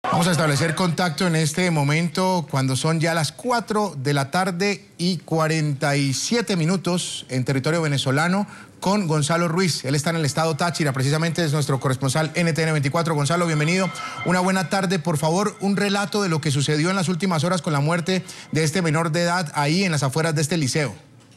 Vamos a establecer contacto en este momento cuando son ya las 4 de la tarde y 47 minutos en territorio venezolano con Gonzalo Ruiz. Él está en el estado Táchira, precisamente es nuestro corresponsal NTN 24. Gonzalo, bienvenido. Una buena tarde. Por favor, un relato de lo que sucedió en las últimas horas con la muerte de este menor de edad ahí en las afueras de este liceo.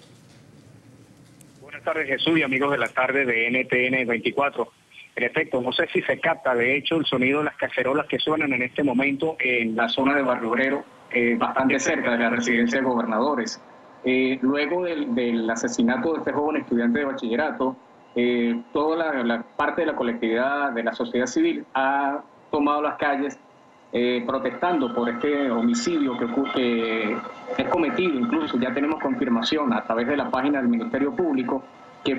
Buenas tardes, Jesús, y amigos de la tarde de NTN 24. En efecto, no sé si se capta, de hecho, el sonido de las cacerolas que suenan en este momento en la zona de Barrio Obrero, bastante cerca de la residencia de gobernadores. Luego del asesinato de este joven estudiante de bachillerato, toda la parte de la colectividad, de la sociedad civil, ha tomado las calles protestando por este homicidio que es cometido. Incluso ya tenemos confirmación a través de la página del Ministerio Público que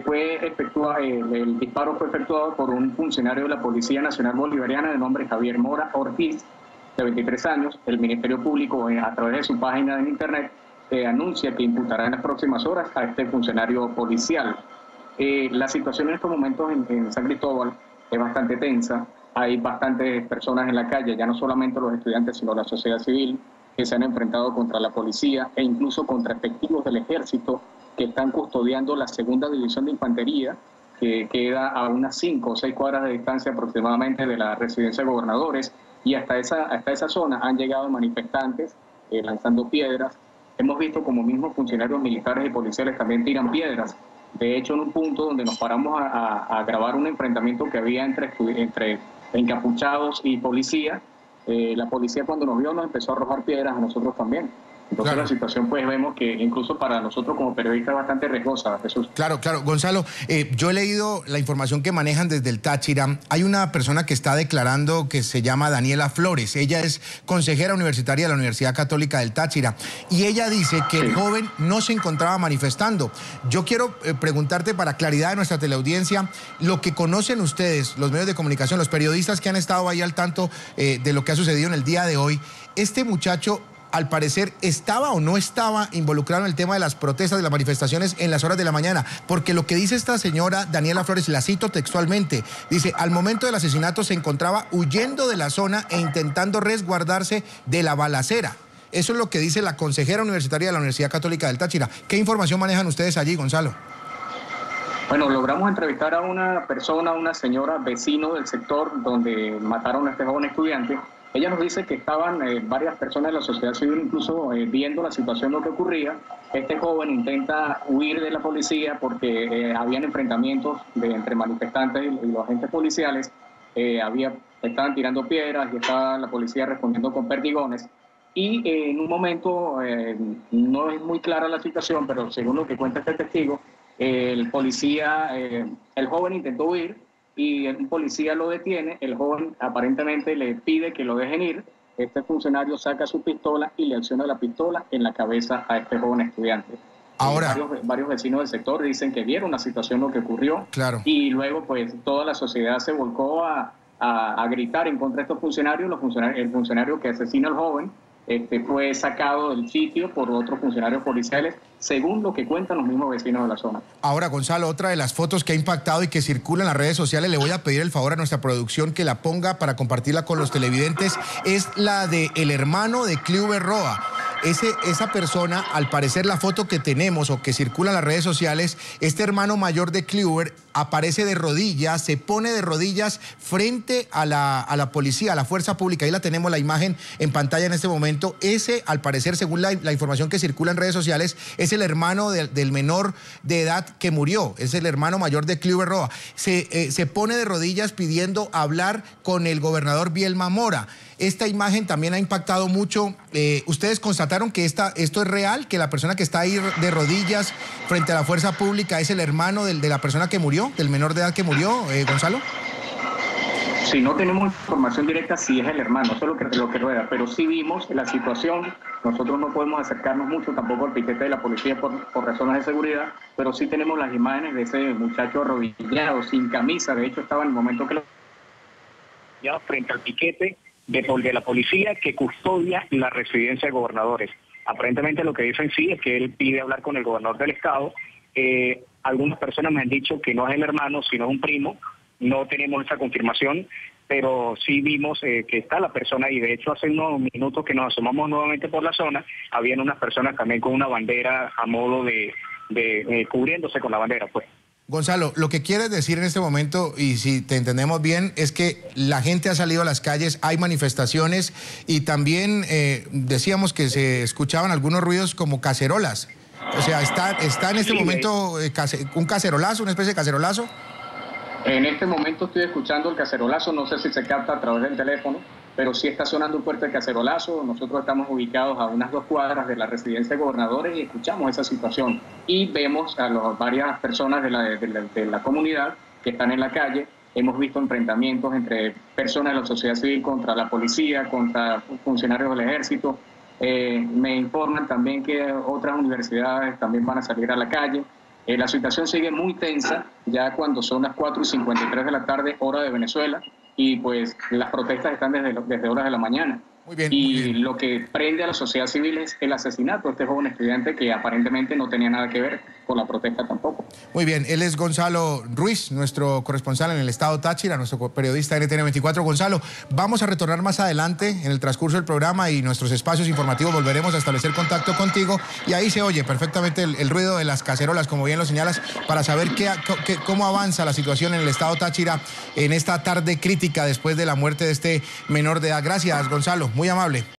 el disparo fue efectuado por un funcionario de la Policía Nacional Bolivariana de nombre Javier Mora Ortiz, de 23 años. El Ministerio Público, a través de su página en internet, anuncia que imputará en las próximas horas a este funcionario policial. La situación en estos momentos en San Cristóbal es bastante tensa. Hay bastantes personas en la calle, ya no solamente los estudiantes, sino la sociedad civil, que se han enfrentado contra la policía e incluso contra efectivos del ejército que están custodiando la segunda división de infantería, que queda a unas 5 o 6 cuadras de distancia aproximadamente de la residencia de gobernadores, y hasta esa zona han llegado manifestantes lanzando piedras. Hemos visto como mismos funcionarios militares y policiales también tiran piedras. De hecho, en un punto donde nos paramos a grabar un enfrentamiento que había entre encapuchados y policía, la policía cuando nos vio nos empezó a arrojar piedras a nosotros también. Entonces claro, la situación pues vemos que incluso para nosotros como periodistas es bastante riesgosa, Jesús. Claro, Gonzalo, yo he leído la información que manejan desde el Táchira. Hay una persona que está declarando que se llama Daniela Flores. Ella es consejera universitaria de la Universidad Católica del Táchira y ella dice que el joven no se encontraba manifestando. Yo quiero preguntarte, para claridad de nuestra teleaudiencia, lo que conocen ustedes, los medios de comunicación, los periodistas que han estado ahí al tanto de lo que ha sucedido en el día de hoy. Este muchacho, al parecer, ¿estaba o no estaba involucrado en el tema de las protestas, de las manifestaciones en las horas de la mañana? Porque lo que dice esta señora Daniela Flores, la cito textualmente, dice: al momento del asesinato se encontraba huyendo de la zona e intentando resguardarse de la balacera. Eso es lo que dice la consejera universitaria de la Universidad Católica del Táchira. ¿Qué información manejan ustedes allí, Gonzalo? Bueno, logramos entrevistar a una persona, una señora vecino del sector donde mataron a este joven estudiante. Ella nos dice que estaban varias personas de la sociedad civil incluso viendo la situación, lo que ocurría. Este joven intenta huir de la policía porque habían enfrentamientos entre manifestantes y los agentes policiales. Estaban tirando piedras y estaba la policía respondiendo con perdigones. Y en un momento, no es muy clara la situación, pero según lo que cuenta este testigo, el joven intentó huir y un policía lo detiene. El joven aparentemente le pide que lo dejen ir. Este funcionario saca su pistola y le acciona la pistola en la cabeza a este joven estudiante. Ahora, varios vecinos del sector dicen que vieron la situación, lo que ocurrió. Claro. Y luego pues toda la sociedad se volcó a gritar en contra de estos funcionarios. El funcionario que asesina al joven fue sacado del sitio por otros funcionarios policiales, según lo que cuentan los mismos vecinos de la zona. Ahora, Gonzalo, otra de las fotos que ha impactado y que circula en las redes sociales, le voy a pedir el favor a nuestra producción que la ponga para compartirla con los televidentes, es la de el hermano de Cliuber Roa. Esa persona, al parecer, la foto que tenemos o que circula en las redes sociales, este hermano mayor de Cliuber aparece de rodillas, se pone de rodillas frente a la policía, a la fuerza pública. Ahí la tenemos, la imagen en pantalla en este momento. Ese, al parecer, según la información que circula en redes sociales, es el hermano del menor de edad que murió. Es el hermano mayor de Cliuber Roa. Se pone de rodillas pidiendo hablar con el gobernador Bielma Mora. Esta imagen también ha impactado mucho. ¿Ustedes constataron que esto es real? ¿Que la persona que está ahí de rodillas frente a la fuerza pública es el hermano de la persona que murió, del menor de edad que murió, Gonzalo? Sí, no tenemos información directa si es el hermano, eso es lo que rueda, pero sí vimos la situación. Nosotros no podemos acercarnos mucho tampoco al piquete de la policía por razones de seguridad, pero sí tenemos las imágenes de ese muchacho arrodillado, sin camisa. De hecho, estaba en el momento que ya frente al piquete de la policía que custodia la residencia de gobernadores. Aparentemente lo que dicen sí es que él pide hablar con el gobernador del estado. Algunas personas me han dicho que no es el hermano, sino un primo. No tenemos esa confirmación. pero sí vimos que está la persona y de hecho hace unos minutos que nos asomamos nuevamente por la zona, habían unas personas también con una bandera a modo de cubriéndose con la bandera, pues. Gonzalo, lo que quieres decir en este momento, y si te entendemos bien, es que la gente ha salido a las calles, hay manifestaciones y también decíamos que se escuchaban algunos ruidos como cacerolas. O sea, ¿está en este momento un cacerolazo, una especie de cacerolazo? En este momento estoy escuchando el cacerolazo, no sé si se capta a través del teléfono, pero sí está sonando un fuerte cacerolazo. Nosotros estamos ubicados a unas 2 cuadras de la residencia de gobernadores y escuchamos esa situación. Y vemos a varias personas de la comunidad que están en la calle. Hemos visto enfrentamientos entre personas de la sociedad civil contra la policía, contra funcionarios del ejército. Me informan también que otras universidades también van a salir a la calle. La situación sigue muy tensa, ya cuando son las 4:53 de la tarde, hora de Venezuela, y pues las protestas están desde horas de la mañana. Muy bien, Y muy bien. lo que prende a la sociedad civil es el asesinato de este joven estudiante que aparentemente no tenía nada que ver con la protesta tampoco. Muy bien, él es Gonzalo Ruiz, nuestro corresponsal en el estado Táchira, nuestro periodista NTN 24. Gonzalo, vamos a retornar más adelante en el transcurso del programa y nuestros espacios informativos volveremos a establecer contacto contigo y ahí se oye perfectamente el ruido de las cacerolas, como bien lo señalas, para saber cómo avanza la situación en el estado Táchira en esta tarde crítica después de la muerte de este menor de edad. Gracias, Gonzalo, muy amable.